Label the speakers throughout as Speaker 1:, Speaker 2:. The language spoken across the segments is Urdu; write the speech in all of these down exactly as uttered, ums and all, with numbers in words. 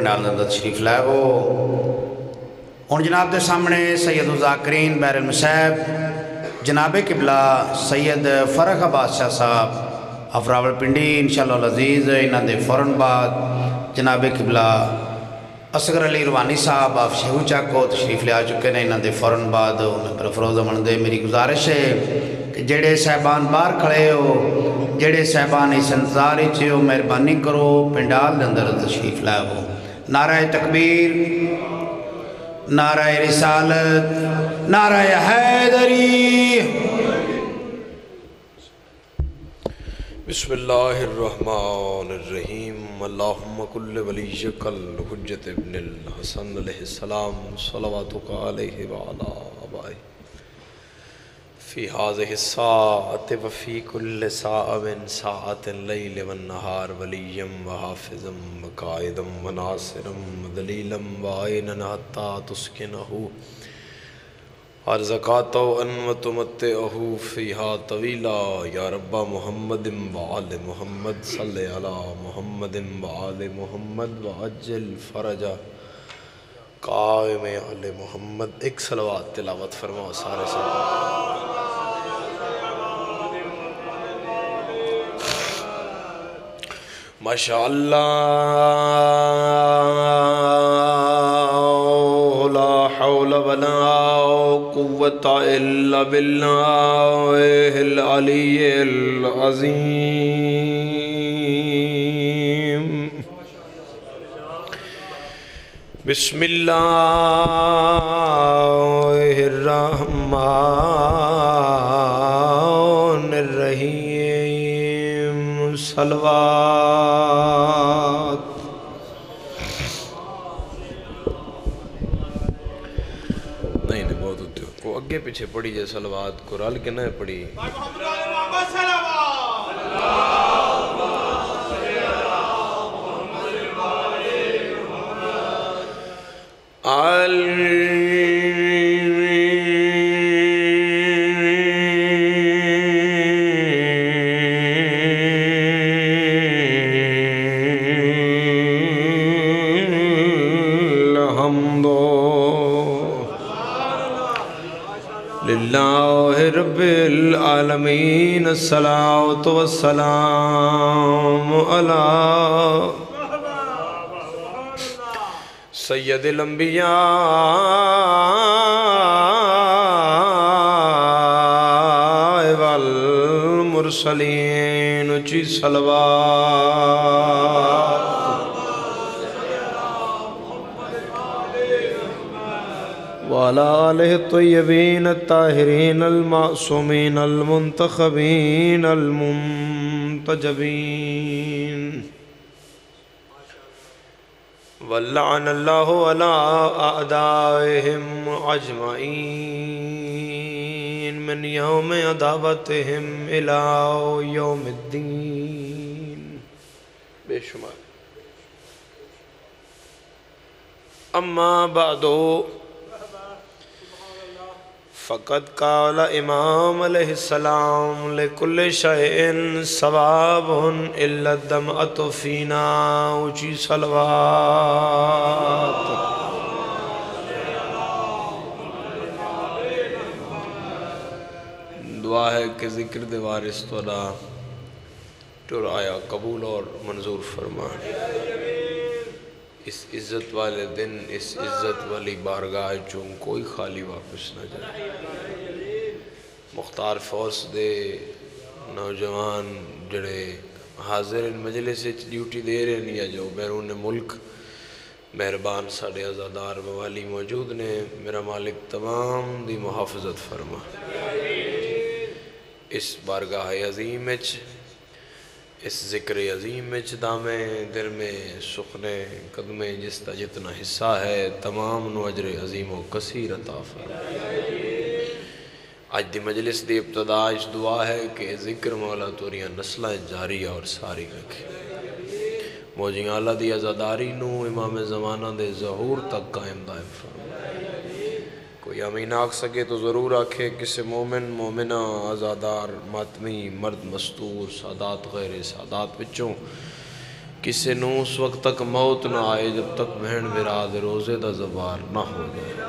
Speaker 1: پنڈال دے اندر تشریف لائے ہو ہن جناب دے سامنے سید الذاکرین بحر المصیب جناب قبلہ سید فرخ عباس شاہ صاحب آف راول پنڈی انشاءاللہ العزیز انہاں دے فوراً بعد جناب قبلہ اصغر علی روانی صاحب آف شہو چک کو تشریف لے آ چکے ہیں. انہاں دے فوراً بعد انہیں فروز امن دے میری گزارش ہے کہ جڑے صاحبان باہر کھڑے ہو جڑے صاحبان اس انتظار چھے ہو مہربانی کرو پنڈال دے اندر تشریف لائے ہو. نعرہ تکبیر، نعرہ رسالت، نعرہ حیدری.
Speaker 2: بسم اللہ الرحمن الرحیم. اللہم کل ولیک الحجت ابن الحسن علیہ السلام صلواتک علیہ وعلا آبائی فی هذه الساعة وفی کل ساعة من ساعة اللیل والنہار ولیم وحافظا وقائدا وناصرا ودلیلا وعینا حتی تسکنہو ارزقاتو ان وتمتعہو فیہا طویلا. یا رب محمد وآل محمد صلی علی محمد وآل محمد وعجل فرجا قائم آل محمد. ایک صلوات تلاوت فرماؤ سارے سے. ماشاءاللہ لا حول ولا قوة الا باللہ العلی العظیم. بسم اللہ الرحمن الرحیم. صلوات. نہیں نہیں بہت ہوتے ہو کو اگے پیچھے پڑھی جائے صلوات کو رل کے نہ پڑھی. للہ رب العالمین. الصلاة والسلام علی سید الانبیاء والمرسلین. اچھی صلوات. وعلى آلہ الطیبین الطاہرین المعصومین المنتخبین المنتجبین. ولعن اللہ علی اعدائہم اجمعین من یوم عداوتہم الی یوم الدین. بے شمار. اما بعدو فقد قال امام علیہ السلام لکل شیئن ثواب الا الدمعۃ فینا. اونچی صلوات. دعا ہے کہ ذکر دے وارث تولا ٹر آیا قبول اور منظور فرما. اس عزت والے دن اس عزت والی بارگاہ چون کوئی خالی واپس نہ جائے. مختار فورس دے نوجوان جڑے حاضر مجلس ڈیوٹی دے رہے ہیں یا جو بیرون ملک مہربان ساڑھے ازادار موالی موجود نے. میرا مالک تمام دی محافظت فرما. اس بارگاہ عظیم اچ اس ذکر عظیم میں دامے در میں سخنے قدمیں جس تا جتنا حصہ ہے تمام نو اجر عظیم و کثیر عطا فرما. آج دی مجلس دی ابتدا اس دعا ہے کہ ذکر مولا توریاں نسلیں جاری اور ساری رکھے. موجین اللہ دی عزاداری نو امام زمانہ دے ظہور تک قائم دائم فرما. کوئی امین آکھ سکے تو ضرور آکھے کسی مومن مومنہ عزادار ماتمی مرد مستور سادات غیر سادات بچوں کسی نو اس وقت تک موت نہ آئے جب تک بہن براد روزے دا زوار نہ ہو جائے۔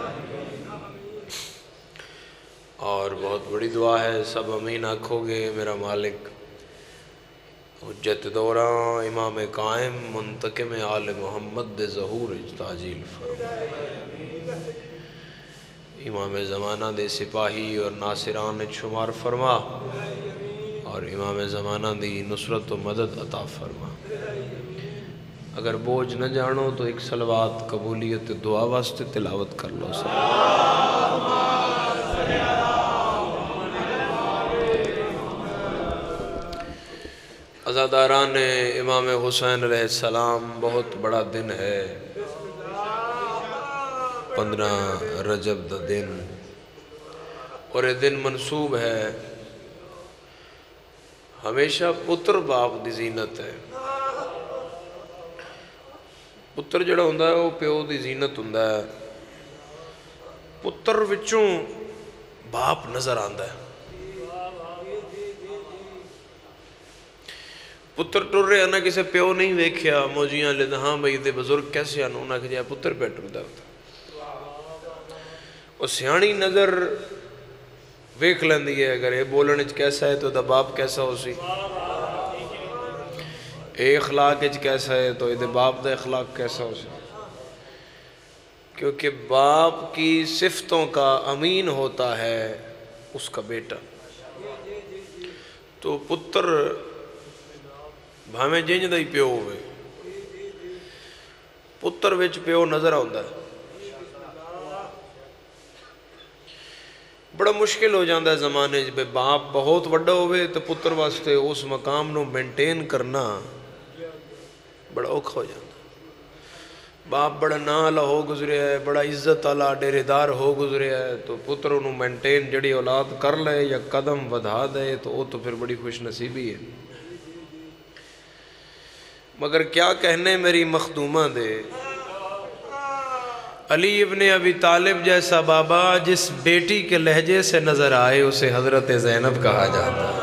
Speaker 2: اور بہت بڑی دعا ہے، سب امین آکھو گے۔ میرا مالک حجت دوراں امام قائم منتقم آل محمد دے ظہور تاجیل فرما، امام زمانہ دے سپاہی اور ناصران شمار فرما، اور امام زمانہ دی نصرت و مدد عطا فرما۔ اگر بوجھ نہ جانو تو ایک صلوات قبولیت دعا واسطے تلاوت کر لو۔ عزاداران امام حسین علیہ السلام، بہت بڑا دن ہے، پندرہ رجب دا دن، اور یہ دن منسوب ہے ہمیشہ پتر باپ دی زینت ہے۔ پتر جڑا ہوندہ ہے وہ پیو دی زینت ہوندہ ہے، پتر وچوں باپ نظر آندہ ہے۔ پتر ٹر رہے ہیں نا، کسے پیو نہیں ویکھیا، موجیاں لیتا ہاں بھئی دے بزرگ کیسے آنو، انہاں کہ جائے پتر پہ ٹر دا ہوتا، وہ سیانی نظر ویکھ لیندی ہے، اگر یہ بولنے کیسا ہے تو دا باپ کیسا ہو سی، اے اخلاق کیسا ہے تو یہ باپ دا اخلاق کیسا ہو سی، کیونکہ باپ کی صفتوں کا امین ہوتا ہے اس کا بیٹا۔ تو پتر بھامیں جنج دا ہی پیو ہوئے، پتر وچ پیو نظر آندہ ہے۔ بڑا مشکل ہو جاندہ ہے زمانے جب باپ بہت وڈا ہوئے تو پتر واسطے اس مقام نو مینٹین کرنا بڑا اوکھا ہو جاندہ ہے۔ باپ بڑا نالا ہو گزرے ہے، بڑا عزت والا ڈیرے دار ہو گزرے ہے، تو پتر انہوں مینٹین جڑی اولاد کر لے یا قدم ودھا دے تو وہ تو پھر بڑی خوش نصیبی ہے۔ مگر کیا کہنے میری مخدومہ دے، علی ابن ابی طالب جیسا بابا جس بیٹی کے لہجے سے نظر آئے اسے حضرت زینب کہا جاتا ہے،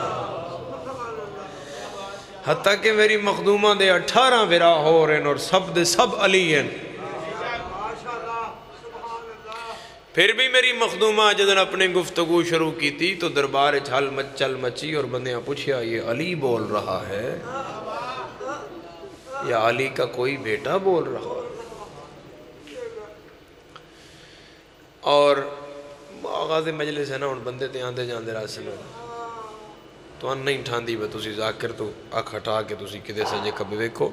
Speaker 2: حتیٰ کہ میری مخدومہ دے اٹھارہ ورا ہو رہے اور سب دے سب علی ہیں، پھر بھی میری مخدومہ جدن اپنے گفتگو شروع کی تھی تو دربار چھل مچل مچی اور بندیاں پوچھیا یہ علی بول رہا ہے یا علی کا کوئی بیٹا بول رہا ہے؟ اور آغاز مجلس ہے نا، ان بندے تے آندے جاندے راسے میں تو ان نہیں ٹھاندی بے تُسی ذاکر تو آنکھ ہٹا کے تُسی کدے سجے کبھی ویکھو۔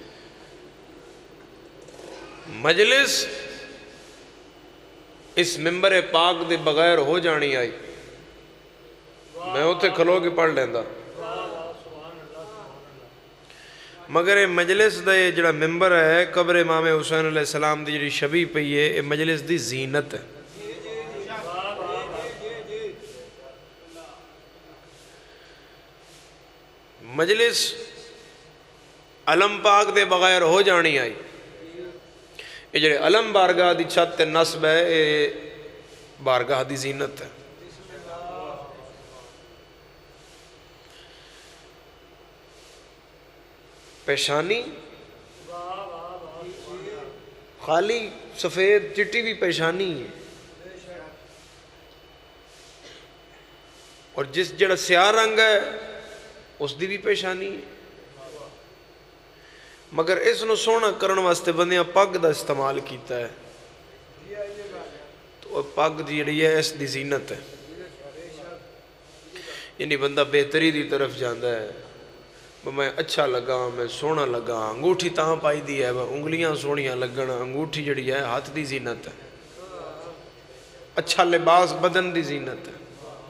Speaker 2: مجلس اس ممبر پاک دے بغیر ہو جانی آئی، میں ہوتے کھلو کے پڑھ لیندہ، مگر یہ مجلس دا یہ جڑا ممبر ہے قبر امام حسین علیہ السلام دی جڑی شبی پئی ہے، یہ مجلس دی زینت ہے۔ مجلس علم پاک دے بغیر ہو جانی آئی، یہ جڑے علم بارگاہ دی چھت نصب ہے، یہ بارگاہ دی زینت ہے۔ پیشانی خالی سفید چٹی بھی پیشانی ہے، اور جس جڑا سیاہ رنگ ہے اس دی بھی پیشانی ہے، مگر اس نو سونا کرن واسطے بندیاں پگ دا استعمال کیتا ہے، تو پگ دی جڑی ہے اس دی زینت ہے، یعنی بندہ بہتری دی طرف جاندہ ہے، میں اچھا لگا، میں سونا لگا، انگوٹھی تاں پائی دی ہے، انگلیاں سونیاں لگن، انگوٹھی جڑی ہے ہاتھ دی زینت ہے، اچھا لباس بدن دی زینت ہے،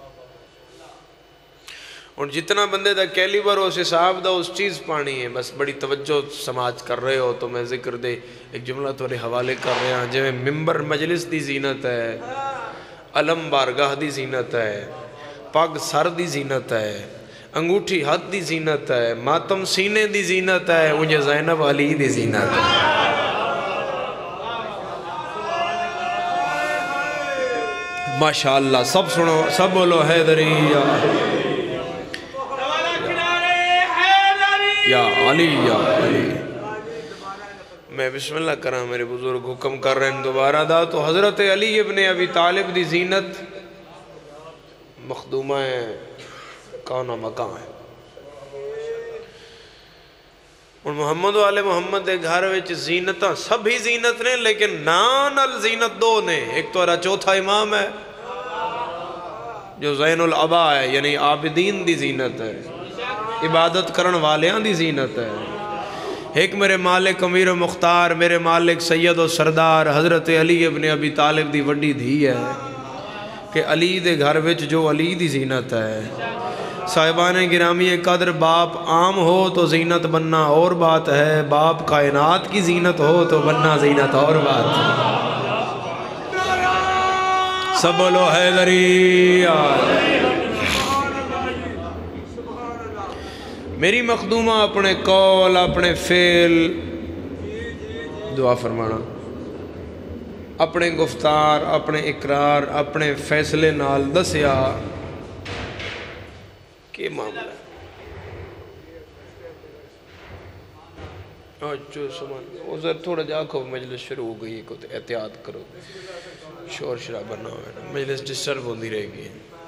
Speaker 2: اور جتنا بندے دا کیلیبر اس حساب دا اس چیز پانی ہے، بس بڑی توجہ سماج کر رہے ہو تو میں ذکر دے ایک جملہ تھوڑے حوالے کر رہے ہیں، جو ممبر مجلس دی زینت ہے، علم بارگاہ دی زینت ہے، پگ سر دی زینت ہے، انگوٹھی ہاتھ دی زینت ہے، ماتم سینے دی زینت ہے، انجھے زینب علی دی زینت ہے۔ ماشاءاللہ سب سنو، سب بولو حیدری یا علی یا علی۔ میں بسم اللہ کرا، میرے بزرگ حکم کر رہے ہیں دوبارہ دا، تو حضرت علی ابن ابی طالب دی زینت مخدومہ ہے کانا مکان ہے۔ اور محمد والے محمد دے گھر وچ زینتاں سبھی زینت نے، لیکن نان ال زینت دو نے۔ ایک تو چوتھا امام ہے جو زین العبا ہے، یعنی عابدین دی زینت ہے، عبادت کرن والیاں دی زینت ہے۔ ایک میرے مالک امیر و مختار، میرے مالک سید و سردار حضرت علی ابن ابی طالب دی وڈی دھی ہے کہ علی دے گھر وچ جو علی دی زینت ہے۔ صاحبان گرامی قدر، باپ عام ہو تو زینت بننا اور بات ہے، باپ کائنات کی زینت ہو تو بننا زینت اور بات ہے۔ سب بولو حیدری آل۔ میری مخدومہ اپنے قول، اپنے فعل، دعا فرمانا، اپنے گفتار، اپنے اقرار، اپنے فیصلے نال دسیا کہ معاملہ ہے۔ جو سمان ادھر تھوڑا جا کو مجلس شروع ہو گئی کو احتیاط کرو، شور شرابہ نہ ہو، مجلس ڈسٹرب ہوتی رہے گی۔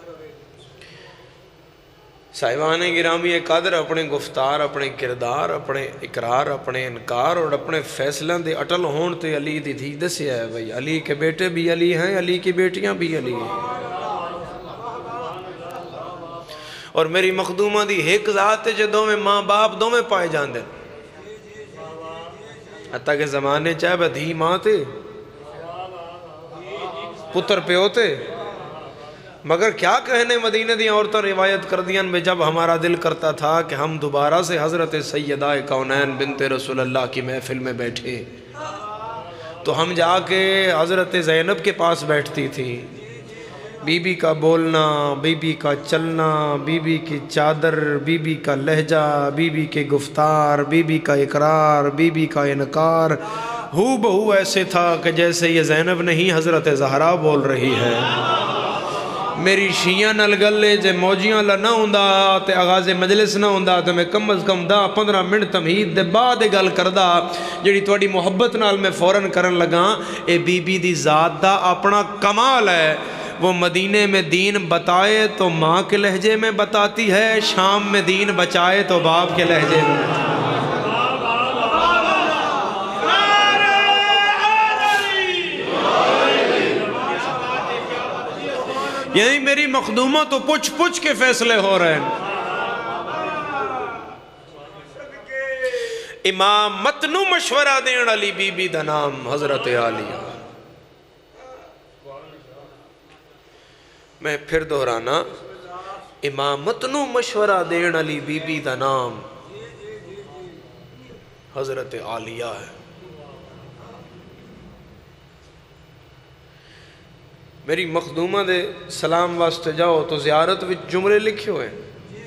Speaker 2: صاحبان گرامی قدر، اپنے گفتار، اپنے کردار، اپنے اقرار، اپنے انکار اور اپنے فیصلوں دے اٹل ہون تے علی دی دھی دسیا ہے بھائی علی کے بیٹے بھی علی ہیں، علی کی بیٹیاں بھی علی ہیں۔ اور میری مخدومہ دی ایک ذات ہے جدوں میں ماں باپ دو میں پائے جاندے، حتیٰ کہ زمانے چاہے بہ دھی ماں تے پتر پہ ہوتے، مگر کیا کہنے مدینہ دی عورتیں روایت کر دیا میں جب ہمارا دل کرتا تھا کہ ہم دوبارہ سے حضرت سیدہ کونین بنت رسول اللہ کی محفل میں بیٹھے تو ہم جا کے حضرت زینب کے پاس بیٹھتی تھی۔ بی بی کا بولنا، بی بی کا چلنا، بی بی کی چادر، بی بی کا لہجہ، بی بی کے گفتار، بی بی کا اقرار، بی بی کا انکار ہو بہو ایسے تھا کہ جیسے یہ زینب نہیں حضرت زہرا بول رہی ہے۔ میری شیعہ نل گلے جے موجیاں لنا ہوندا تے آغاز مجلس نہ ہوندا تے میں کم از کم دا پندرہ منٹ تمہید دے بعد گل کردا جڑی تواڈی محبت نال میں فوراً کرن لگا۔ اے بی بی دی ذات دا اپنا کمال ہے، وہ مدینے میں دین بتائے تو ماں کے لہجے میں بتاتی ہے، شام میں دین بچائے تو باپ کے لہجے میں۔ یعنی میری مخدومہ تو پچھ پچھ کے فیصلے ہو رہے ہیں۔ امامت نو مشورہ دین علی بی بی دا نام حضرت عالیہ۔ میں پھر دہرانا، امامت نو مشورہ دین علی بی بی دا نام حضرت عالیہ ہے۔ میری مخدومہ دے سلام واسطے جاؤ تو زیارت وچ جملے لکھے ہوئے ہیں،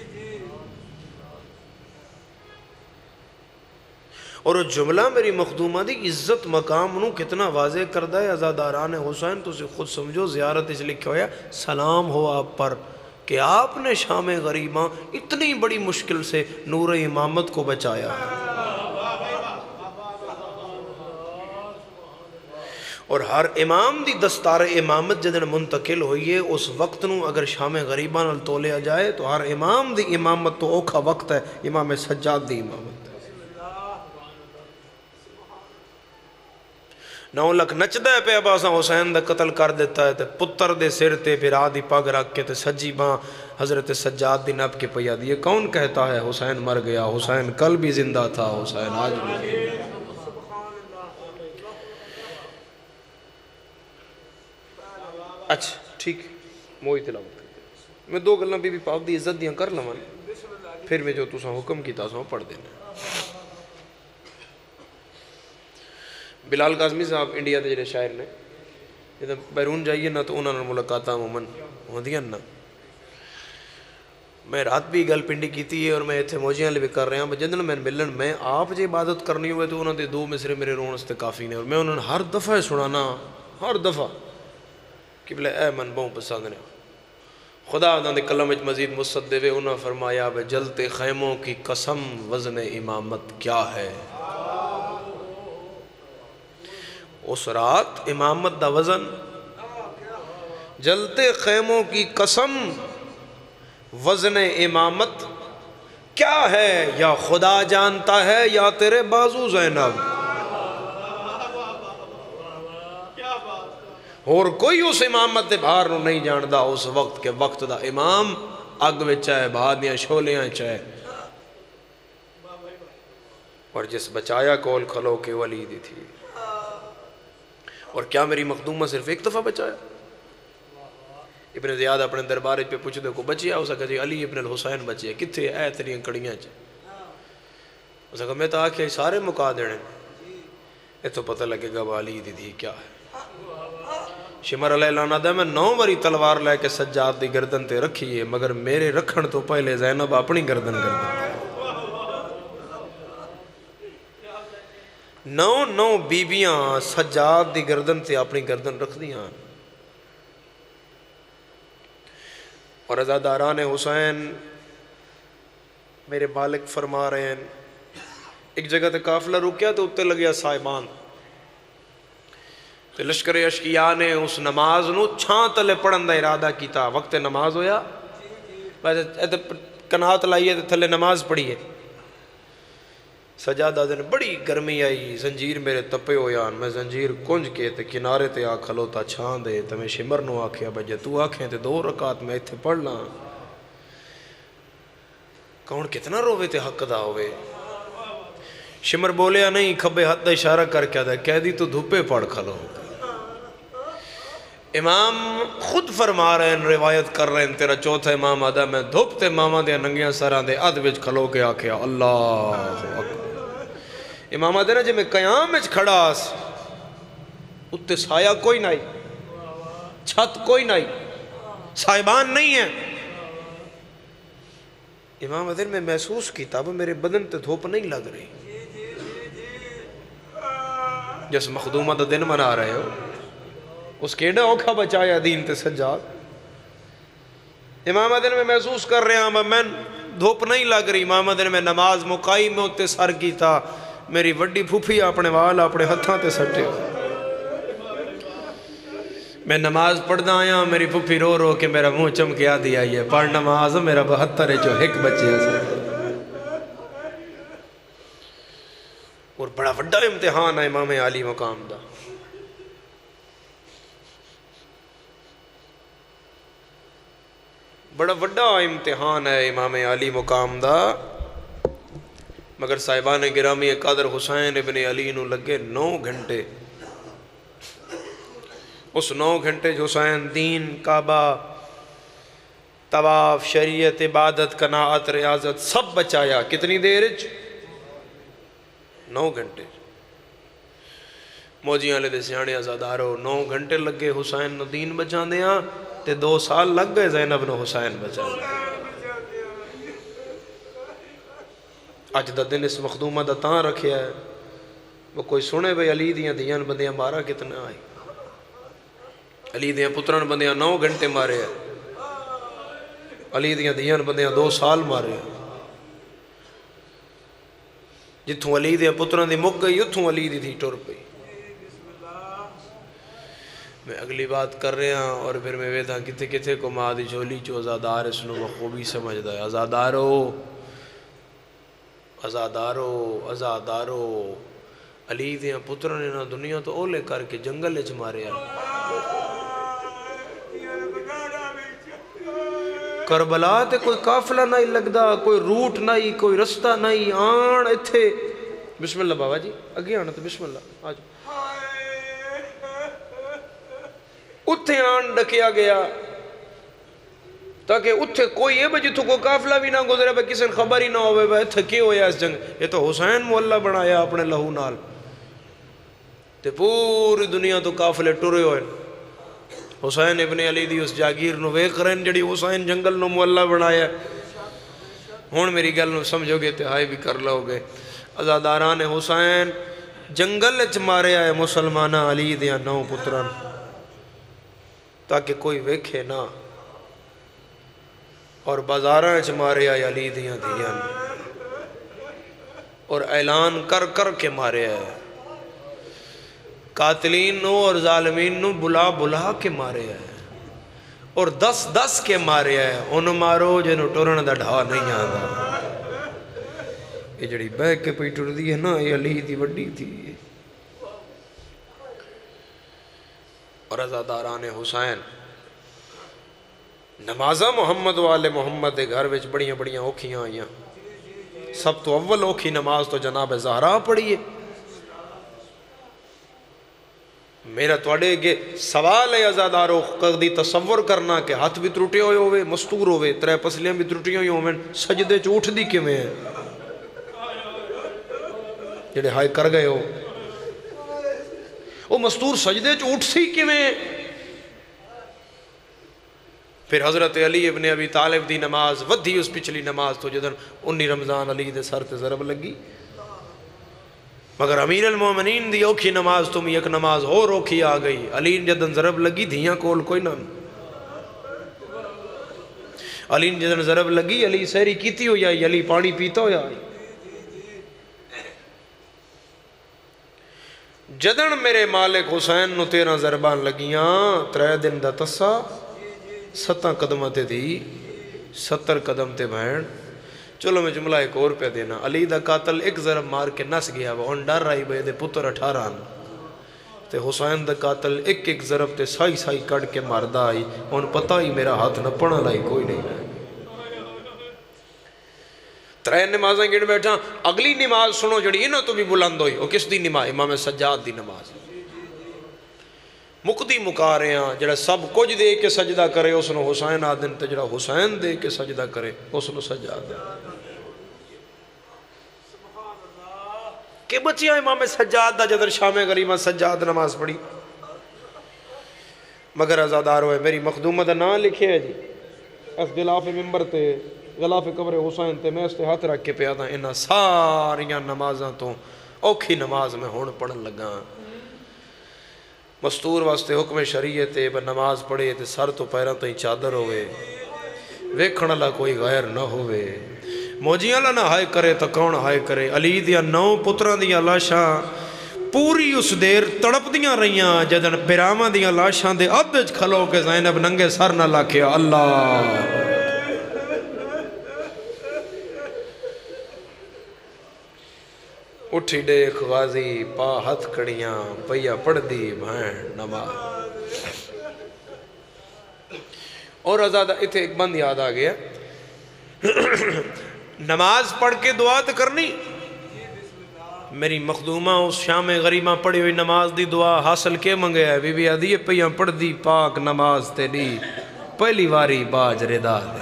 Speaker 2: اور وہ جملہ میری مخدومہ دی عزت مقام نو کتنا واضح کردہ ہے۔ عزاداران حسین تو اسے خود سمجھو، زیارت اس لکھے ہویا سلام ہو آپ پر کہ آپ نے شام غریباں اتنی بڑی مشکل سے نور امامت کو بچایا ہے۔ اور ہر امام دی دستار امامت جدن منتقل ہوئیے اس وقت نو اگر شام غریبان نال تولیا جائے تو ہر امام دی امامت تو اوکھا وقت ہے، امام سجاد دی امامت ہے۔ نو لکھ نچدہ ہے پہ اباسا حسین دا قتل کر دیتا ہے تے پتر دے سر تے پھرا دی پاگ رکھ کے تے سجی باں حضرت سجاد دی نب کے پیا دی۔ کون کہتا ہے حسین مر گیا؟ حسین کل بھی زندہ تھا، حسین آج بھی۔ اچھا ٹھیک موئی تلاوت کرتے میں دو گلنا بی بی پاک دی عزت دیاں کر لمان، پھر میں جو تساں حکم کی تاساں پڑھ دینا۔ بلال قاسمی صاحب انڈیا دے جڑے شاعر نے، جب بیرون جائیے نا تو انہوں نے ملاقاتہ عموماً ہوندیاں نا۔ میں رات بھی گل پنڈی کیتی ہے اور میں اتھے موجیاں لے بھی کر رہا ہوں، جدن میں ملن میں آپ جے عبادت کرنی ہوئے تو انہوں نے دو مصرے میرے رون سے کافی نے، اور میں انہوں نے ہر دفعہ سنانا، ہر دفعہ کہ بلے اے من بہوں پسند نے خدا انہوں نے کلم وچ مزید مصد دے انہوں فرمایا بے جلتے خیموں کی قسم وزن امامت کیا ہے. اس رات امامت دا وزن جلتے خیموں کی قسم وزن امامت کیا ہے یا خدا جانتا ہے یا تیرے بازو زینب. اور کوئی اس امامت دے باہر نو نہیں جاندا اس وقت کے وقت دا امام اگ وچ ہے بہادیاں شولیاں چاہے اور جس بچایا کول کھلو کے ولی دی تھی. اور کیا میری مخدومہ صرف ایک دفعہ بچایا؟ ابن زیاد اپنے دربار پہ پوچھ دے کو بچیا اس کہا جی علی ابن الحسین بچیا کتھے اے تیریاں کڑیاں چ. اس کہا میں تو آکھے سارے مکا دینے یہ تو پتہ لگے گا علی دی دی کیا ہے. شمر علیہ لعنہ دے میں نو باری تلوار لے کے سجاد دی گردن تے رکھی ہے مگر میرے رکھن تو پہلے زینب اپنی گردن گردن نو نو بیبیاں سجاد دی گردن تے اپنی گردن رکھ دیاں. اور عزاداران حسین میرے مالک فرما رہے ہیں ایک جگہ تے قافلہ رکیا تو اتے لگیا صاحبان تے لشکر اشکیاء نے اس نماز نو چھان تلے پڑھن دا ارادہ کیتا. وقت نماز ہویا کنات لائیے تے تھلے نماز پڑھیے. سجادہ دن بڑی گرمی آئی زنجیر میرے تپے ہویا میں زنجیر کنج کے تے کنارے تے آ کھلوتا چھان دے تے میں شمر نو آکھیا بجے تو آکھیں تے دو رکعت میں اتھے پڑھ لاں. کون کتنا روے تے حق دا ہوئے. شمر بولیا نہیں کھبے ہاتھ دا اشارہ کر کے دے کہہ دی تو دھوپے پڑھ کھلو. امام خود فرما رہے ہیں روایت کر رہے ہیں تیرا چوتھا امام آدھا میں دھوپتے ماما دے ننگیاں سران دے ادھ وچ کھلو کے آکھیا اللہ اکبر. امام آدھے نا جی میں قیام وچ کھڑا آس اتے سایہ کوئی نہیں چھت کوئی نہیں صاحبان نہیں ہیں. امام آدھے میں محسوس کیتا وہ میرے بدن تے دھوپ نہیں لگ رہی جس مخدومہ دا دن منا رہے ہو اس کیڑا اوکھا بچایا دین تے سجاد. امام دن میں محسوس کر رہے ہیں میں دھوپ نہیں لگ رہی. امام دن میں نماز مقائی میں اتے سر کی تھا میری وڈی پھوپھی اپنے وال اپنے ہتھاں تے سٹے میں نماز پڑھنا آیا میری پھوپھی رو رو کے میرا منہ چمکیا دیا ہے پڑھ نماز میرا بہتر ہے جو ایک بچے سے. اور بڑا وڈا امتحان ہے امام علی مقام دا. بڑا وڈا امتحان ہے امام علی مقام دا. مگر صاحبان گرامی قادر حسین ابن علی نو لگے نو گھنٹے. اس نو گھنٹے جو حسین دین کعبہ طواف شریعت عبادت قناعت ریاضت سب بچایا. کتنی دیر چ نو گھنٹے. موجیاں لے دے سیانے آزادارو نو گھنٹے لگے حسین نو دین بچان دیاں تے دو سال لگ گئے زینب نو حسین بچان دیاں. اج دا دن اس مخدومہ دا تاں رکھیا ہے وہ کوئی سنے بھئی علی دیاں دیاں بندیاں مارا کتنا آئی. علی دیاں پتران بندیاں نو گھنٹے مارے ہیں علی دیاں دیاں بندیاں دو سال مارے ہیں. جتھوں علی دیاں پتران دی مک گئی اتھوں علی دی تھی ٹر پئی. میں اگلی بات کر رہے ہیں اور پھر میں ویدھا کتے کتے کو ماں دی جھولی چو ازادار اس نو بخوبی سمجھ دا ہے. ازادارو ازادارو ازادارو علی دیاں پتران نے دنیا تو اولے کر کے جنگل اچ مارے ہیں. کربلا تے کوئی قافلہ نہیں لگدا کوئی روٹ نہیں کوئی رستہ نہیں. آن اتھے بسم اللہ بابا جی اگے آنا تو بسم اللہ آج اتھے آن ڈکیا گیا تاکہ اتھے کوئی ہے جتھوں کو قافلہ بھی نہ گزرے بھائی کسی خبر ہی نہ ہوئے بھائی اتھے کی ہویا اس جنگ. یہ تو حسین مولا بنایا اپنے لہو نال تے پوری دنیا تو قافلے ٹرے ہوئے. حسین ابن علی دی اس جاگیر نو ویکھ رہے ہیں جڑی حسین جنگل نو مولا بنایا. ہن میری گل نو سمجھو گے تے ہائے بھی کر لو گے. ازاداران حسین جنگل اچ مارے آئے مسلمانہ علی دیاں نو پتران تاکہ کوئی ویکھے نہ. اور بازاراں چ ماریا علی دیاں دھیاں اور اعلان کر کر کے ماریا ہے قاتلین نو اور ظالمین نو بلا بلا کے ماریا ہے اور دس دس کے ماریا ہے انہوں مارو جنہوں ٹورن دا ڈھا نہیں آدھا یہ جڑی بہ کے پئی ٹر دی ہے نا یہ علی دی وڈی تھی اور عزاداران حسین نمازہ محمد والے محمد دے گھر وچ بڑیاں بڑیاں اوکھیاں آئیاں سب تو اول اوکھی نماز تو جناب زہرا پڑھیے میرا توڑے گے سوال ہے عزادارو قدی تصور کرنا کہ ہاتھ بھی ترٹے ہوئے ہوئے مستور ہوئے ترے پسلیاں بھی ترٹی ہوئے ہوئے سجدے چ اٹھ دی کیویں ہیں جڑے ہائے کر گئے ہو وہ مستور سجدے چ اٹھ سی کیویں پھر حضرت علی ابن ابی طالب دی نماز ودھی اس پچھلی نماز تو جدن انی رمضان علی دے سر تے ضرب لگی مگر امیر المومنین دی اوکھی نماز تم یک نماز اور اوکھی آ گئی علی جدن ضرب لگی دھیاں کول کوئی نہ علی جدن ضرب لگی علی سہری کیتی ہو جائی علی پانی پیتا ہو جائی جدن میرے مالک حسین نو تیرہ ضربان لگیاں ترے دن دا تسا ستاں قدمہ تے دی ستر قدم تے بہن چلو میں جملہ ایک اور پہ دینا علی دا قاتل ایک ضرب مار کے نس گیا وہ ان ڈر رہی بے دے پتر اٹھاران تے حسین دا قاتل ایک ایک ضرب تے سائی سائی کڑ کے ماردہ آئی ان پتہ ہی میرا ہاتھ نہ پڑھا لائی کوئی نہیں ترے نمازیں گڑ بیٹھا اگلی نماز سنو جڑی انہوں تو بھی بلند ہوئی وہ کس دی نماز امام سجاد دی نماز مقدی مکا رہے ہیں جڑا سب کچھ دے کے سجدہ کرے اس نے حسین آدن تے جڑا حسین دے کے سجدہ کرے اس نے سجاد کہ بچیاں امام سجاد دا جدر شام غریبہ سجاد نماز پڑھی مگر ازادار ہوئے میری مخدومہ دا نام لکھے ہے جی اس غلاف ممبر تے غلاف قبر حسین تے میں اس تے ہاتھ رکھ کے پیا تھا انہاں ساریاں نمازاں تو اوکھی نماز میں ہون پڑھن لگا مستور واسطے حکم شریعت ہے نماز پڑھے تے سر تو پیروں تو ہی چادر ہوئے ویکھن اللہ کوئی غیر نہ ہوئے موجیاں اللہ نہ ہائے کرے تو کون ہائے کرے علی دیا نو پتران دیا لاشاں پوری اس دیر تڑپ دیاں رہیاں جدن پیرامہ دیا لاشاں دے ادج کھلو کے زینب ننگے سر نہ لاکھیا اللہ اٹھی دیکھ غازی پا ہتھ کڑیاں پیا پڑھ دی بھائن نماز اور ازادہ اتھے ایک بند یاد آ گیا نماز پڑھ کے دعا تو کرنی میری مخدومہ اس شام غریبہ پڑھی ہوئی نماز دی دعا حاصل کے منگے ہے بی بی آدھی پیا پڑھ دی پاک نماز تے دی پہلی واری باج ردا دے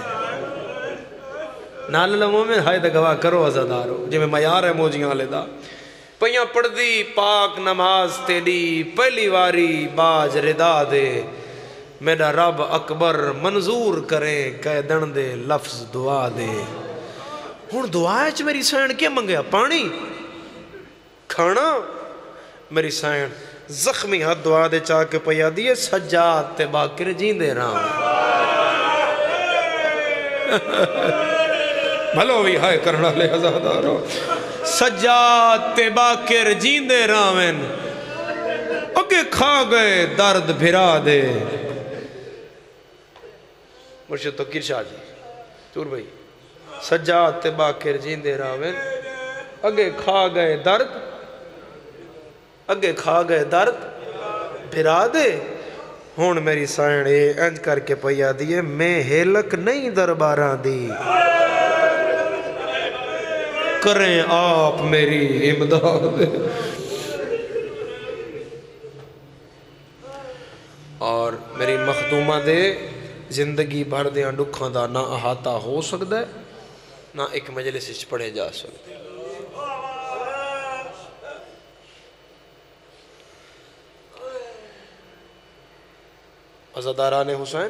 Speaker 2: نال مومن ہائے دا گواہ کرو عزادارو جی میں معیار ہے موجیاں لے دا پہیاں پڑھ دی پاک نماز تیری پہلی واری باج ردا دے میرا رب اکبر منظور کریں کہہ دن دے لفظ دعا دے ہون دعا ہے میری سین کیا منگیا پانی کھانا میری سین زخمی ہاتھ دعا دے چاہ کے پیا دیئے سجاد تے باکر جین دے رہا بھلو بھی ہائے کرنا لے ازادارو سجاد تے باکر جیندے راوین اگے کھا گئے درد بھرا دے مرشد تو کرشاہ جی تور بھئی سجاد تے باکر جیندے راوین اگے کھا گئے درد اگے کھا گئے درد بھرا دے ہون میری سائن اے انج کر کے پیا دیئے میں ہیلک نہیں درباراں دی کریں آپ میری امداد اور میری مخدومہ دے زندگی بھر دے انڈکھاں دا نہ احاطہ ہو سکتا ہے نہ ایک مجلس اچھ پڑھے جا سکتے عزاداران حسین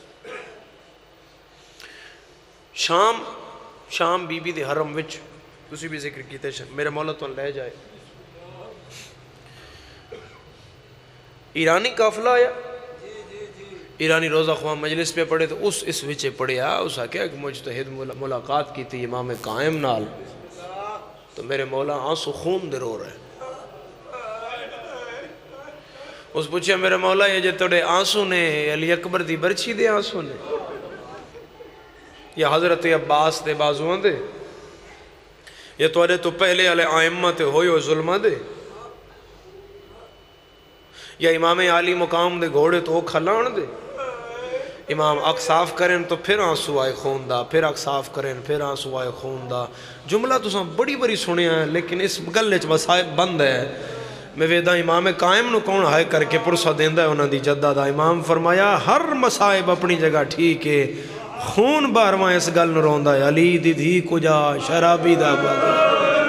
Speaker 2: شام شام بی بی دے حرم وچ تسی بھی ذکر کیتے ہیں میرے مولا تو لے جائے ایرانی قافلہ آیا ایرانی روزہ خواہ مجلس پہ پڑھے تو اس اس وچے پڑھیا اس آکھیا کہ مجتہد ملاقات کی تھی امام قائم نال تو میرے مولا آنسو خون دے رو رہے اس پوچھیا میرے مولا یہ جے توڑے آنسو نے علی اکبر دی برچی دے آنسو نے یا حضرت عباس دے بازوان دے یا توڑے تو پہلے علی آئمہ تے ہوئے ہو ظلمہ دے یا امام عالی مقام دے گھوڑے تو وہ کھلان دے امام اک صاف کریں تو پھر آنسو آئے خون دا پھر اک صاف کریں پھر آنسو آئے خون دا جملہ تو ساں بڑی بڑی سنے ہیں لیکن اس گلے چ مسائب بند ہے میں ویدہ امام قائم نو کون ہائے کر کے پرسہ دیندہ ہے انہاں دی جدہ دا امام فرمایا ہر مسائب اپنی جگہ ٹھیک ہے خون بارواں اس گل نو روندہ ہے علی دی دھی کجا شرابی دا بازار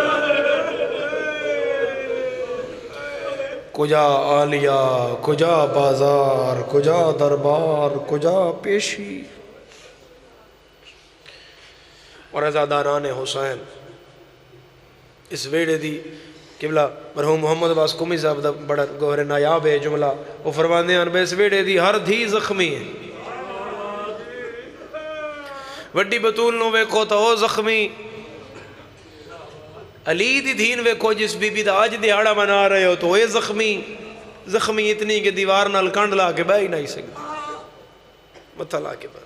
Speaker 2: کجا آلیہ کجا بازار کجا دربار کجا پیشی اور ازاداران حسین اس ویڑے دی قبلہ مرحوم محمد عباس قمی صاحب دا بڑا گوھر نایاب ہے جملہ وہ فرماندے ہیں بے اس ویڑے دی ہر دھی زخمی ہے وڈی بطول نو ویکھو تا وہ زخمی علی دی دھین ویکھو جس بی بی دا آج دیہاڑا منا رہے ہو تو یہ زخمی زخمی اتنی کہ دیوار نال کنڈ لا کے بہ ہی نہیں سکتی متھا لا کے بہ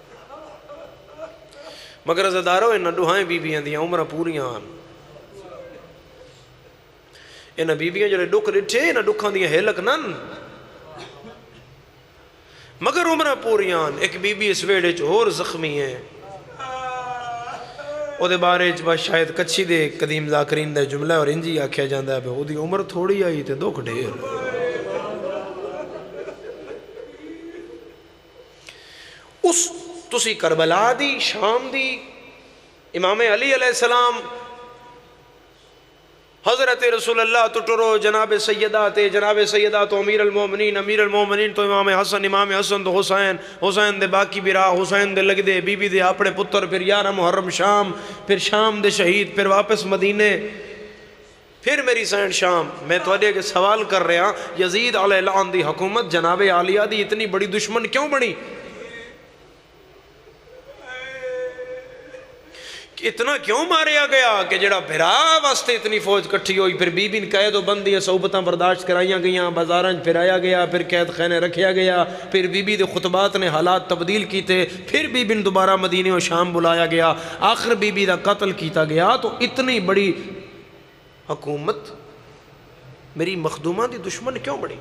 Speaker 2: مگر عزادارو انہاں ڈوہائیں بی بیاں دیاں عمرہ پوریاں آن انہاں بی بیاں جڑے ڈک ڈٹھے انہاں ڈکھاں دیاں ہیلک نن مگر عمرہ پوریاں آن ایک بی بی اس ویڑے چ اور زخمی ہے او دے بارے بس شاید کچھی دے قدیم ذاکرین دے جملہ اور انجی آکھیا جاندہ ہے او دی عمر تھوڑی آئی تے دکھ ڈھیر اس تسی کربلا دی شام دی امام علی علیہ السلام حضرت رسول اللہ تو ٹرو جناب سیدات جناب سیدات امیر المومنین امیر المومنین تو امام حسن امام حسن تو حسین حسین دے باقی برا حسین دے لگ دے بی بی دے اپنے پتر پھر یارہ محرم شام پھر شام دے شہید پھر واپس مدینے پھر میری سین شام میں تو کے سوال کر رہا یزید علیہ العان دی حکومت جناب عالیہ دی اتنی بڑی دشمن کیوں بنی اتنا کیوں ماریا گیا کہ جڑا بھرا واسطے اتنی فوج کٹھی ہوئی پھر بی بین قید و بندی صحبتاں برداشت کرائیاں گئیاں بازاراں پھرایا گیا پھر قید خینے رکھیا گیا پھر بی بی دے خطبات نے حالات تبدیل کیتے پھر بی بین دوبارہ مدینے و شام بلایا گیا آخر بی بی دا قتل کیتا گیا تو اتنی بڑی حکومت میری مخدومہ دی دشمن کیوں بڑی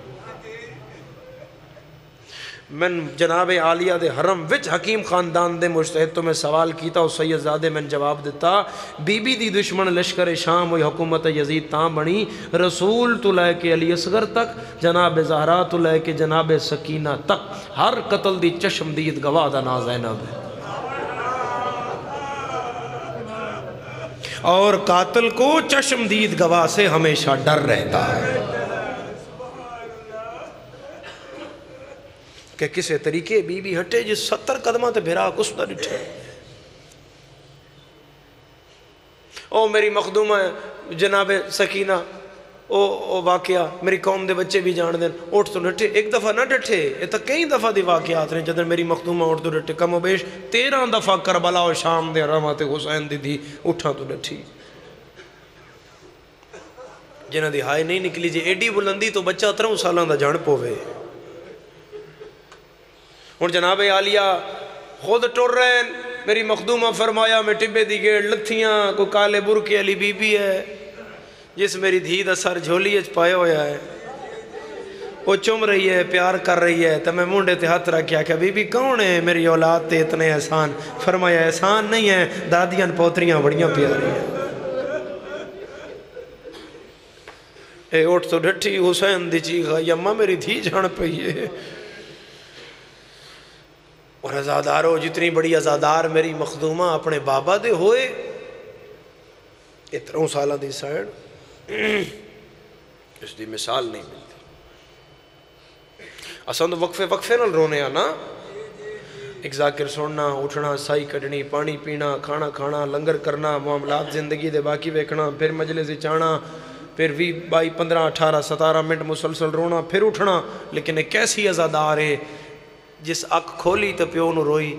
Speaker 2: من جناب عالیہ دے حرم وچ حکیم خاندان دے مجتہد تو میں سوال کیتا اور سید زادے میں جواب دیتا بی بی دی دشمن لشکر شام ہوئی حکومت یزید تاں بنی رسول تو لے کے علی اصغر تک جناب زہرا تو لے کے جناب سکینہ تک ہر قتل دی چشم دید گواہ دا نا زینب ہے اور قاتل کو چشم دید گواہ سے ہمیشہ ڈر رہتا ہے کہ کسے طریقے بی بی ہٹے جس ستر قدمہ تے بھرا کس دا ڈٹھے او میری مخدومہ جناب سکینہ او, او واقعہ میری قوم دے بچے بھی جان دیں اٹھ تو ڈٹھے ایک دفعہ نہ ڈٹھے یہ تو کئی دفعہ دی واقعات رہے جدر میری مخدومہ اٹھ تو ڈٹھے کم و بیش تیرہ دفعہ کربلا و شام دے رحمت حسین دی دی اٹھا تو ڈٹھی جنہ دی ہائے نہیں نکلی جی ایڈی بلندی تو بچہ تروں سالان دا جان پوے اور جناب عالیہ خود ٹر رہے ہیں میری مخدومہ فرمایا میں ٹبے دی گیڑ لتھیاں کو کالے برکے علی بی بی ہے جس میری دھی دا سر جھولی اچ پائے ہویا ہے وہ چم رہی ہے پیار کر رہی ہے تو میں مونڈے تے ہاتھ رکھیا کہ بی بی کون ہے میری اولاد تے اتنے احسان فرمایا احسان نہیں ہے دادیاں پوتریاں بڑیاں پیاری ہیں اے اٹھ تو ڈھٹھی حسین دی چیخا یمہ میری دھی جھان پئی ہے اور ازادارو جتنی بڑی ازادار میری مخدومہ اپنے بابا دے ہوئے اتروں سالہ دی سائڑ اس دی مثال نہیں ملتی اساں وقفے وقفے نال رونے آنا ایک ذاکر سننا اٹھنا سائی کڑنی پانی پینا کھانا کھانا لنگر کرنا معاملات زندگی دے باقی ویکھنا پھر مجلس چانا پھر بھی بائی پندرہ اٹھارہ ستارہ منٹ مسلسل رونا پھر اٹھنا لیکن ایک کیسی ازادار ہے جس اک کھولی تو پیو نو روئی،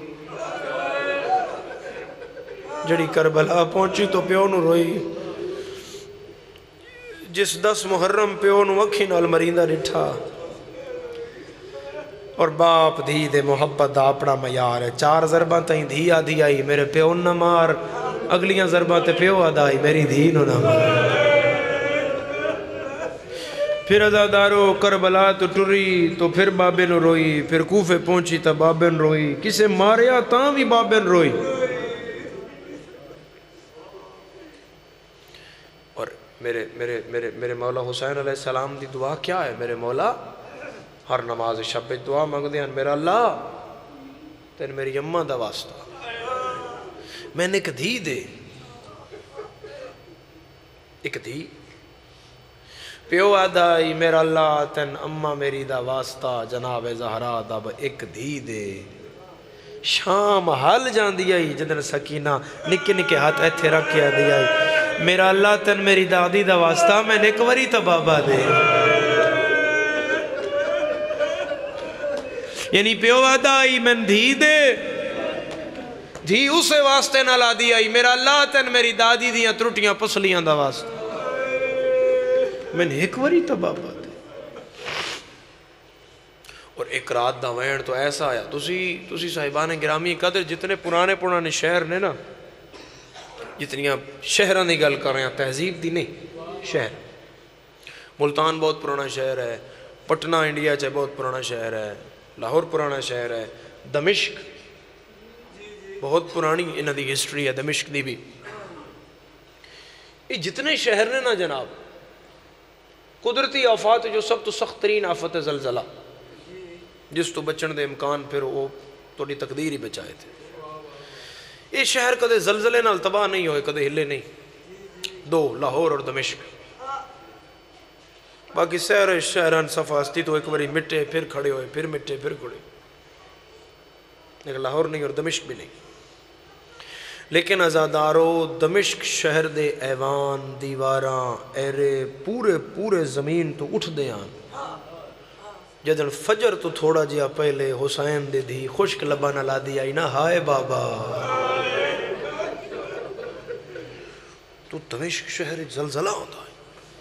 Speaker 2: جڑی کربلا پہنچی تو پیو نو روئی، جس دس محرم پیو نو اکھی نال مریندہ ڈٹھا، اور باپ دھی دے محبت دا اپنا معیار ہے۔ چار ضرباں تائیں دھی آدھی آئی میرے پیو نہ مار، اگلیاں ضرباں تے پیو آدھا آئی میری دھی نو نہ مار۔ پھر ازادارو کربلا تو ٹری تو پھر بابے نو روئی، پھر کوفے پہنچی تا بابے نو روئی، کسے ماریا تاں بھی بابے نو روئی۔ اور میرے میرے میرے میرے مولا حسین علیہ السلام دی دعا کیا ہے؟ میرے مولا ہر نماز شب دعا مانگ دیاں، میرا اللہ تین میری اماں دا واسطہ میں نے ایک دھی دے، ایک دھی پیو آدھائی میرا اللہ تین اماں میری دا واسطہ جناب زہرا دا ایک دھی دے۔ شام حال جان دیا ہی جدن سکینہ نکے نکے ہاتھ ایتھے رکھیا دیا ہی میرا اللہ تین میری دادی دا واسطہ میں نے ایک وری تا بابا دے۔ یعنی پیو آدھائی میں دھی دے، دھی اسے واسطے نہ لا دیا ہی میرا اللہ تین میری دادی دیاں ترٹیاں پسلیاں دا واسطہ میں نے ایک وری تا بابا دے۔ اور ایک رات دا وین تو ایسا آیا، تسی تسی صاحبان گرامی قدر جتنے پرانے پرانے شہر نے نا، جتنیاں شہران دی گل کر رہے ہیں، تہذیب دی نہیں، شہر ملتان بہت پرانا شہر ہے، پٹنہ انڈیا چاہے بہت پرانا شہر ہے، لاہور پرانا شہر ہے، دمشق بہت پرانی انہ دی ہسٹری ہے دمشق دی بھی۔ یہ جتنے شہر نے نا جناب، قدرتی آفات جو سب تو سخت ترین آفت زلزلہ، جس تو بچن دے امکان پھر وہ توڑی تقدیر ہی بچائے تھے۔ یہ شہر کدے زلزلے نال تباہ نہیں ہوئے، کدے ہلے نہیں، دو لاہور اور دمشق۔ باقی سہر شہران صفاستی تو ایک باری مٹے پھر کھڑے ہوئے، پھر مٹے پھر کھڑے، لیکن لاہور نہیں اور دمشق بھی نہیں۔ لیکن ازادارو دمشق شہر دے ایوان دیواراں ایرے پورے پورے زمین تو اٹھ دیاں، جدن فجر تو تھوڑا جیا پہلے حسین دے دی خشک لبانہ لا دیا نا، ہائے بابا تو دمشق شہر زلزلہ ہوتا ہے۔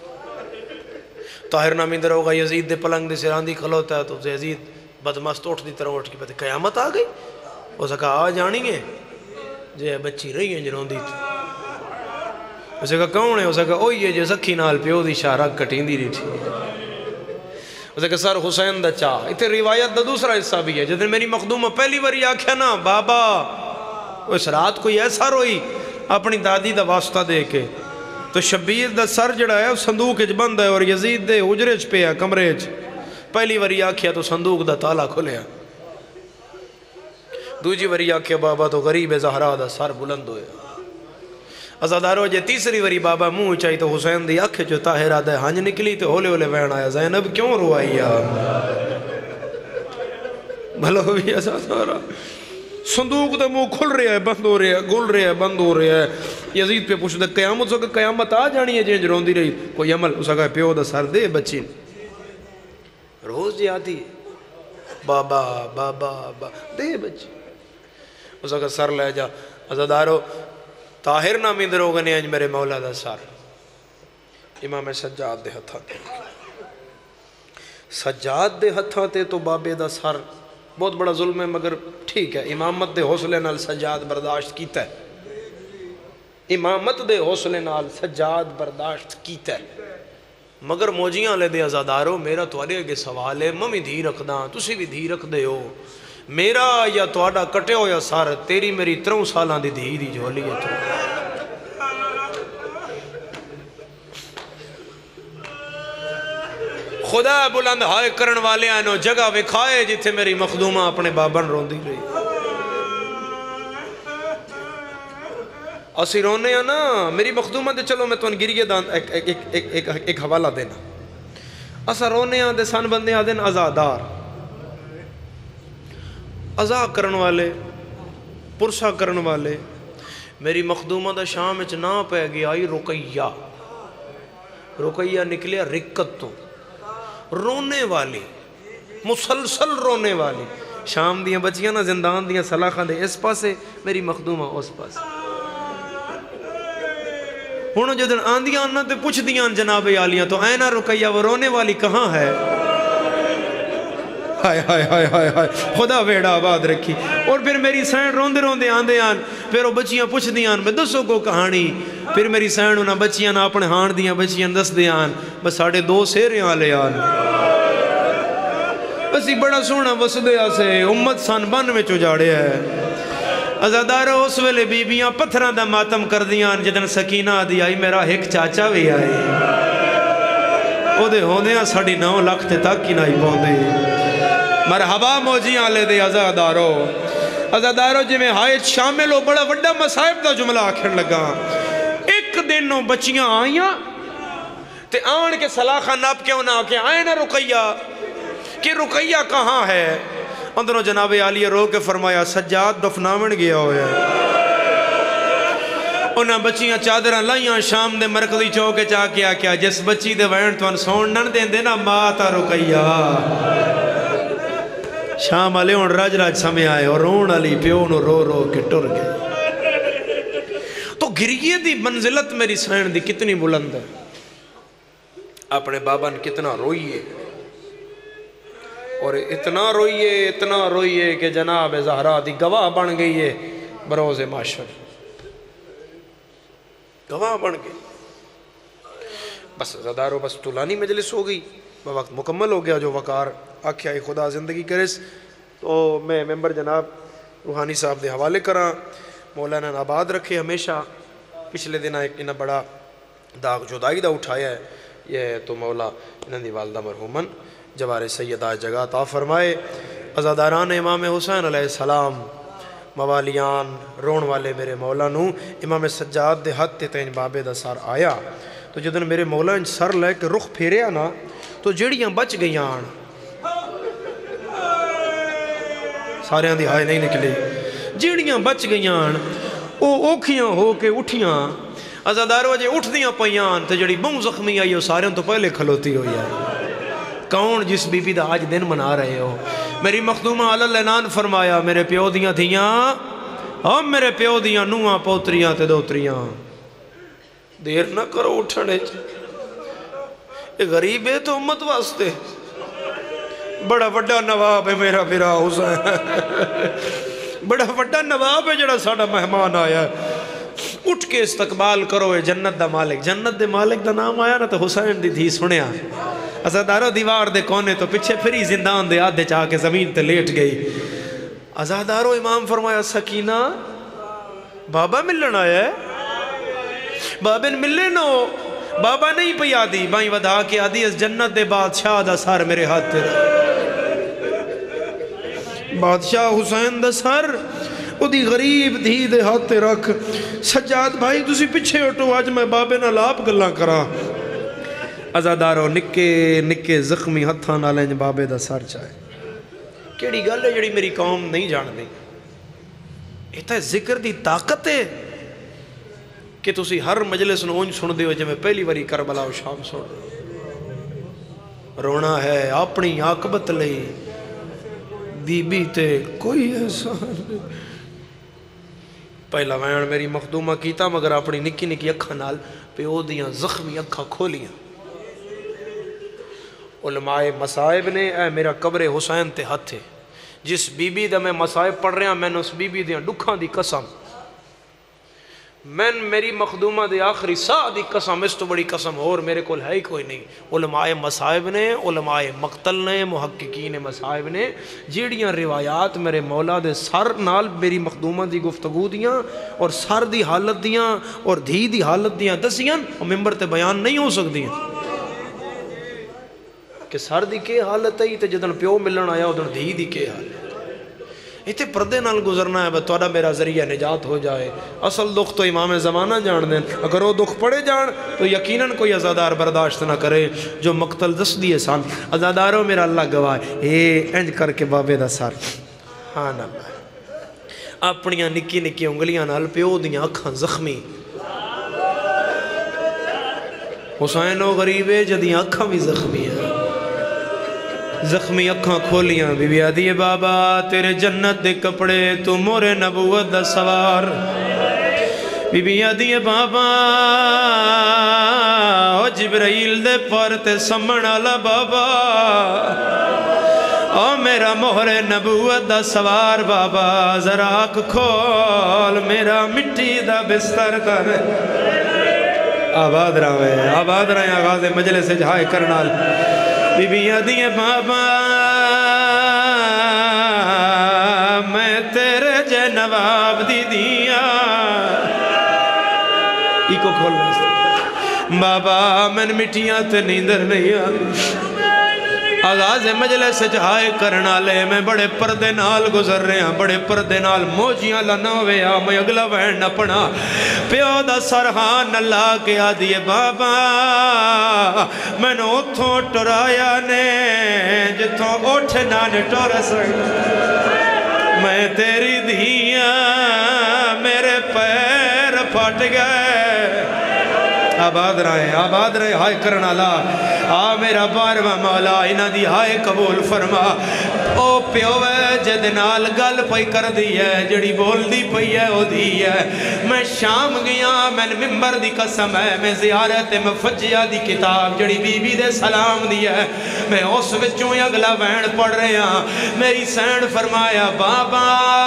Speaker 2: طاہر نامی در ہوگا یزید دے پلنگ دے سران دی کھلوتا ہے تو یزید بدمست اٹھ دی طرح اٹھ کی پہتے قیامت آ گئی، اسے کہا آ جانی گے جے بچی رہی ہیں جنہوں دی تھی، اسے کہا کون ہے؟ اسے کہا اوئی ہے جے سکھی نال پیو دی شارک کٹین دی رہی تھی، اسے کہا سر حسین دا چاہ۔ اتنے روایت دا دوسرا حصہ بھی ہے، جدن میری مخدومہ پہلی باری آکھیا نا بابا، اس رات کوئی ایسا روئی اپنی دادی دا واسطہ دے کے، تو شبیر دا سر جڑا ہے صندوق اچ بند ہے اور یزید دے حجرے چ پہ ہے کمرے چ، پہلی واری آکھیا تو صندوق دا تالا کھلیا، دوجی واری آکھیا بابا تو غریب زہرا دا سر بلند ہویا، ازادارو جے تیسری واری بابا منہ چاہی تو حسین دی اکھ جو طاہرہ دے ہنج نکلی تو ہولے ہولے وین آیا، زینب کیوں روائیا بھلو بھی ازادارہ صندوق دے منہ کھل رہا ہے بند ہو رہا ہے، گل رہا ہے بند ہو رہا ہے۔ یزید پہ پوچھ دے قیامت سو کہ قیامت آ جانی ہے جنج رون دی رہی، کوئی عمل اسا کہا پیو دا سر دے بچی روز جی آتی بابا بابا بابا دے بچی، اسا کہا سر لے جا۔ ازادارو طاہر نامی دروگنے انج میرے مولا دا سر امام سجاد دے ہتھاں تے، سجاد دے ہتھاں تے تو بابے دا سر بہت بڑا ظلم ہے، مگر ٹھیک ہے امامت دے حوصلے نال سجاد برداشت کیتا ہے، امامت دے حوصلے نال سجاد برداشت کیتا ہے، مگر موجیاں لے دے ازادارو میرا توارے اگے سوال ہے، ممی دھی رکھ داں تسی بھی دھی رکھ دے ہو، میرا یا توڑا کٹے ہو یا سار تیری میری تروں سالان دی دھی دی جھولی ہے تو خدا بلند ہائے کرن والے آنو جگہ وکھائے جتھے میری مخدومہ اپنے بابن رون دی رہی، اسی رونے ہیں نا میری مخدومہ دے، چلو میں تو ان گریے دان ایک, ایک, ایک, ایک, ایک, ایک حوالہ دینا، اسا رونے ہیں دے سن بندے آدھن ازادار، ازا کرن والے پرسا کرن والے، میری مخدومہ دا شام اچ نا پہ گیا آئی رقیہ، رقیہ نکلیا رکت تو، رونے والی مسلسل رونے والی، شام دیاں بچیاں نہ زندان دیاں سلاخاں دے اس پاسے میری مخدومہ اس پاسے ہونوں جدن آندیاں نہ تے پوچھ دیاں جناب عالیاں تو اینا رقیہ وہ رونے والی کہاں ہے ہائے ہائے ہائے ہائے ہائے خدا ویڑا آباد رکھی اور پھر میری سین روندے روندے آندے آن پھر وہ بچیاں پوچھ دیاں میں دسو کو کہانی پھر میری سین انہاں بچیاں نہ اپنے ہان دیاں بچیاں دس دیاں بس ساڑھے دو سیرے آلے آن بسی بڑا سونا وسدے آسے امت سان بن میں چجاڑے ہے ازادارو اس ویلے بیبیاں پتھران دا ماتم کر دیاں جدن سکینہ دی آئی میرا ایک چاچا بھی آئی او دے ہوندیاں ساڑھی نو لاکھ تے تک کی نائی پوندے مرحبا موجیاں لے دے ازادارو ازادارو جی میں ہائیت شامل ہو بڑا وڈا مسائب دا جملہ آکھر لگا ایک دنوں بچیاں آئیاں تے آن کے سلاخہ ناپ کے انہاں کے آئے نا رقیہ کہ رقیہ کہاں ہے اندروں جناب عالیہ رو کے فرمایا سجاد دفناون گیا ہویا انہاں بچیاں چادران لائیاں شام دے مرکزی چوکے چاہ کیا کیا جس بچی دے وین تو ان سون نن دیں دینا ماتا رقیہ شام علی ان راج راج سمیں آئے اور رون علی پیونو رو رو کے ٹر گئے تو گریے دی منزلت میری سین دی کتنی بلند ہے اپنے بابا نے کتنا روئیے اور اتنا روئیے اتنا روئیے کہ جناب زہرا دی گواہ بن گئی ہے بروز معاشر گواہ بن گئی بس زدارو بس طولانی مجلس ہو گئی وقت مکمل ہو گیا جو وقار آکھیا خدا زندگی کرس تو میں ممبر جناب روحانی صاحب دے حوالے کراں مولانا آباد رکھے ہمیشہ پچھلے دن ایک انہا بڑا داغ جدائی دا اٹھایا ہے یہ تو مولا انہوں دی والدہ مرحومن جوار سیدہ جگہ عطا فرمائے عزاداران امام حسین علیہ السلام موالیان رون والے میرے مولا نو امام سجاد دے حد تے تین بابے دا سار آیا تو جدن میرے مولا ان سر لے کے رخ پھیریا نا تو جڑیاں بچ گئیاں سارے آن دی ہائے نہیں نکلی جڑیاں بچ گئیاں او اوکھیاں ہو کے اٹھیاں عزادارو جے اٹھ دیاں پیان تو جڑی بہن زخمی آئی ہو سارے تو پہلے کھلوتی ہوئی ہے کون جس بی بی دا آج دن منا رہے ہو میری مخدومہ علی العنان فرمایا میرے پیو دیاں تھیاں ہم میرے پیو دیاں نوہاں پوتریاں تے دوتریاں دیر نہ کرو اٹھنے یہ غریب ہے تو امت واسطے بڑا وڈا نواب ہے میرا پھرا حسین بڑا وڈا نواب ہے جڑا ساڑا مہمان آیا اٹھ کے استقبال کرو جنت دا مالک جنت دے مالک دا نام آیا نا تو حسین دی دھی سنیا ازادارو دیوار دے کونے تو پچھے پھری زندان دے آدھے چاہ کے زمین تے لیٹ گئی ازادارو امام فرمایا سکینہ بابا ملن آیا ہے بابن ملے نو بابا نہیں پی آدھی بائیں ودا کے آدھی اس جنت دے بادشاہ دا سار میرے ہاتھ تے بادشاہ حسین دا سر او دی غریب دھی دے ہاتھ تے رکھ سجاد بھائی تسی پچھے اٹھو آج میں بابے نہ لاپ گلاں کرا ازادارو نکے نکے زخمی ہتھاں نالیں بابے دا سر چاہے کیڑی گل ہے جڑی میری قوم نہیں جان دی ایتا ذکر دی طاقت ہے کہ تسی ہر مجلس نو اونج سن دیو جے میں پہلی واری کربلا و شام سن رونا ہے اپنی عاقبت لئی بی بی تے کوئی احسان پہلا وین میری مخدومہ کیتا مگر اپنی نکی نکی اکھا نال پیو دیاں زخمی اکھا کھولیاں علماء مسائب نے اے میرا قبر حسین تے ہتھے جس بی بی دا میں مسائب پڑھ رہا میں نے اس بی بی دیاں ڈکھاں دی قسم میں میری مخدومہ دے آخری سا دی قسم اس تو بڑی قسم اور میرے کول ہے ہی کوئی نہیں علماء مسائب نے علماء مقتل نے محققین مسائب نے جیڑیاں روایات میرے مولا دے سر نال میری مخدومہ دی گفتگو دیاں اور سر دی حالت دیاں اور دھی دی حالت دیاں دسیاں اور ممبر تے بیان نہیں ہو سکتی کہ سر دی کے حالت ہے تے جدن پیو ملن آیا ادن دھی دی کے حالت ایتے پردے نال گزرنا ہے بتوڑا میرا ذریعہ نجات ہو جائے اصل دکھ تو امام زمانہ جان دیں اگر وہ دکھ پڑے جان تو یقیناً کوئی عزادار برداشت نہ کرے جو مقتل دس دیے سان عزاداروں میرا اللہ گواہ اے انج کر کے بابے دا سار ہاں اللہ اپنیاں نکی نکی انگلیاں نال پیو دیاں اکھاں زخمی حسین و غریبے جدیاں اکھاں بھی زخمی ہیں زخمی اکھاں کھولیاں بی بی آدھی بابا تیرے جنت دے کپڑے تو مورے نبوت دا سوار بی بی آدھی بابا او جبرائیل دے پارتے سمن آلا بابا او میرا مہر نبوت دا سوار بابا ذرا آنکھ کھول میرا مٹی دا بستر کر آباد رہے آباد رہے آغاز مجلس جہائے کرنال بی بی آدھی بابا میں تیرے جے نواب دی دیا ایکو کھول رہے بابا میں مٹیاں تے نیندر نہیں آگی آغاز مجلس جہائے کرنا لے میں بڑے پردے نال گزر رہے ہیں بڑے پردے نال موجیاں لناوے آ میں اگلا وین نہ پڑا پیو دا سرحان اللہ کے آدھیے بابا میں نے اتھوں ٹرایا نے جتوں اٹھنا نے ٹور سکتا میں تیری دھیاں میرے پیر پھٹ گئے آباد رہے آباد رہے ہائے کرنا لا آ میرا بارواں مولا انہ دی ہائے قبول فرما او پیوے جدنال گل پئی کر دی ہے جڑی بول دی پئی ہے او دی ہے میں شام گیا میں ممبر دی قسم ہے میں زیارت مفجیہ دی کتاب جڑی بی بی دے سلام دی ہے میں اس وچوں اگلا وین پڑھ رہے ہیں میری سینڈ فرمایا بابا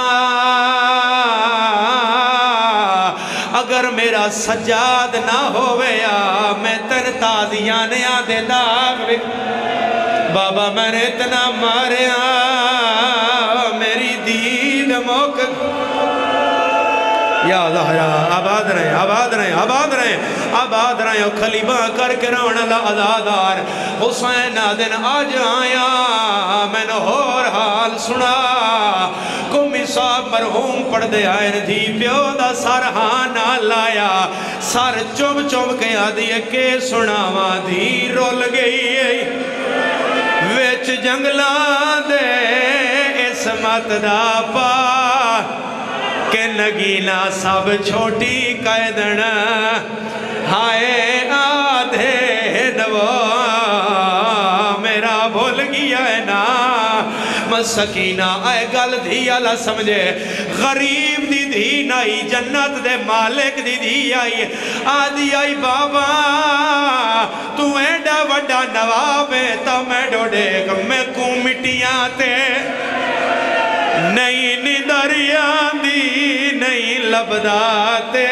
Speaker 2: اگر میرا سجاد نہ ہویا میں تن تازیاں نے آدھے داغ بابا میں نے اتنا ماریا میری دید موقع یا ظہرہ آباد رہے آباد رہے آباد رہے آباد رہے خلیبہ کر کے رونا اللہ عزادار حسین دن آج آیا میں نے اور حال سنا کمی صاحب مرحوم پڑھ دے آئین تھی پیو دا سرحانہ لایا سر چوم چوم کے آدھیے کے سناواں دی رول گئی ویچ جنگلان دے اسمت دا پا کہ نگینا سب چھوٹی قیدن ہائے آدھے دو میرا بھول گیا ہے نا مسکینہ اے گل دھی اللہ سمجھے غریب دی دھی نائی جنت دے مالک دی دھی آئی آدھی آئی بابا تو ایڈا وڈا نواب ہے تا میں ڈوڑے میں کو مٹیاں تے نہیں ندریاں دی نہیں لبداتے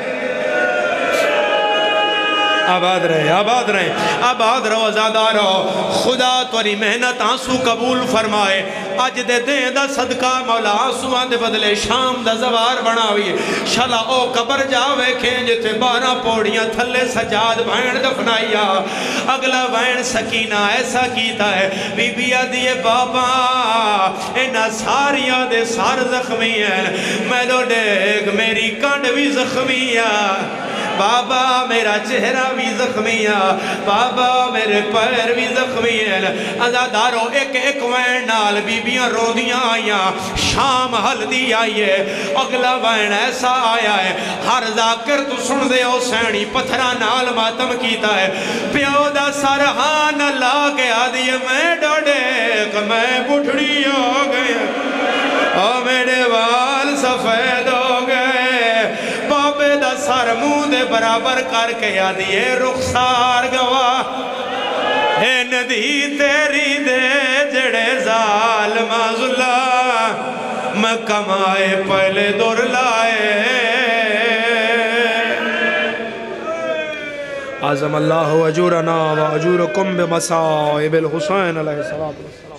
Speaker 2: آباد رہے آباد رہے آباد رہو زیادہ رہو خدا توری محنت آنسو قبول فرمائے اج دے دیں دا صدقہ مولا آنسوان دے بدلے شام دا زوار بناوی شلا او قبر جاوے کھینج تے بارہ پوڑیاں تھلے سجاد بھائن دفنائیا اگلا بھائن سکینہ ایسا کیتا ہے بی بی آدھیے بابا اینا ساریاں دے سار زخمی ہیں میں لو دیکھ میری کانڈ بھی زخمی ہے بابا میرا چہرہ بھی زخمی ہے بابا میرے پیر بھی زخمی ہے ازادارو ایک ایک وین نال بیبیاں رودیاں آئیاں شام ہلدی آئیے اگلا وین ایسا آیا ہے ہر ذاکر تو سن دے او سینی پتھرہ نال ماتم کیتا ہے پیو دا سرحان اللہ کے آدھیے میں ڈوڑے کہ میں بٹھڑی ہو گئے او میرے وال سفید ہو گئے بابے دا سر منہ دے برابر کر کے آدھیے رخسار گواہ اے ندی تیری دے جڑے ظالم ظلم میں کمائے پہلے دور لائے عظم اللہ اجورنا و اجورکم بمصائب الحسین علیہ السلام